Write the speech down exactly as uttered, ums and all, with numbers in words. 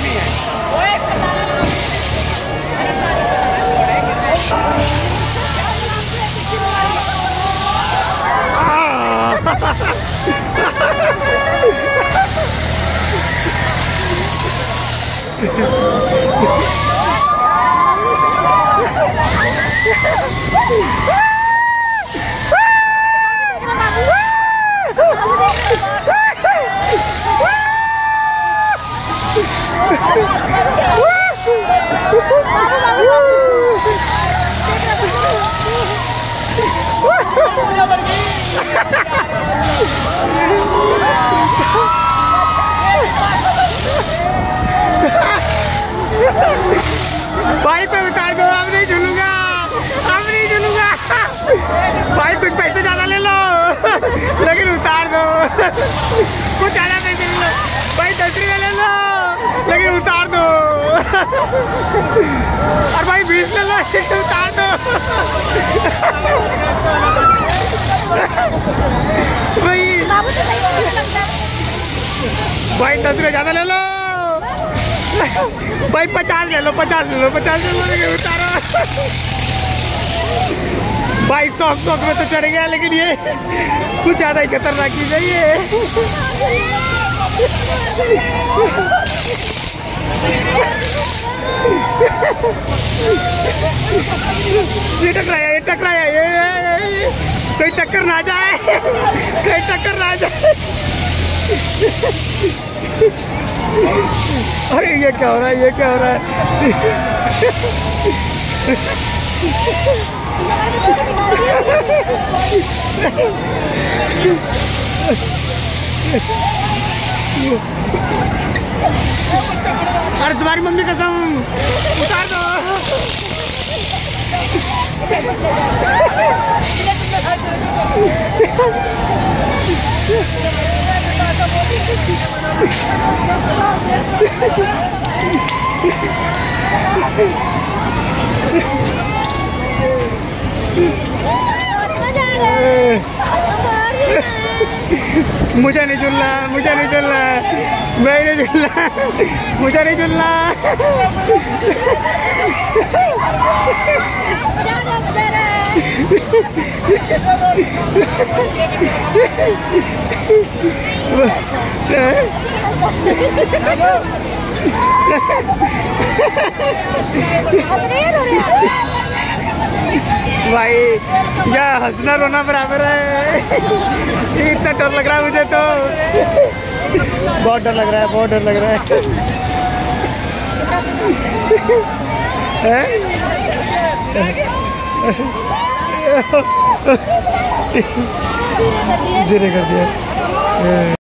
नहीं है। भाई पे उतार दो, अब नहीं झूलूंगा, अब नहीं झूलूंगा। भाई कुछ पैसे ज्यादा ले लो लेकिन उतार दो, कुछ ज्यादा पैसे ले लो भाई, दस रुपये ले लो लेकिन उतार दो। और भाई बीस ले लो उतार दो। भाई भाई दस रुपये ज्यादा ले लो भाई, पचास ले लो, पचास ले लो, पचास ले लो लेकिन उतारो। भाई सौ सौ में तो चढ़ गया, लेकिन ये कुछ ज्यादा ही खतरनाक चीज है ये। ये टकराया, ये टकराया, ये कोई टक्कर ना जाए, कोई टक्कर ना जाए। अरे ये क्या हो रहा है, ये क्या हो रहा है? अरे तुम्हारी मम्मी कसम, उतार दो। मुझे नहीं झूलना, मुझे नहीं झूलना, मैं नहीं झूलना, मुझे नहीं झूलना। भाई या हंसना रोना बराबर है। इतना डर लग रहा है मुझे तो, बहुत डर लग रहा है, बहुत डर लग रहा है। धीरे कर दिया।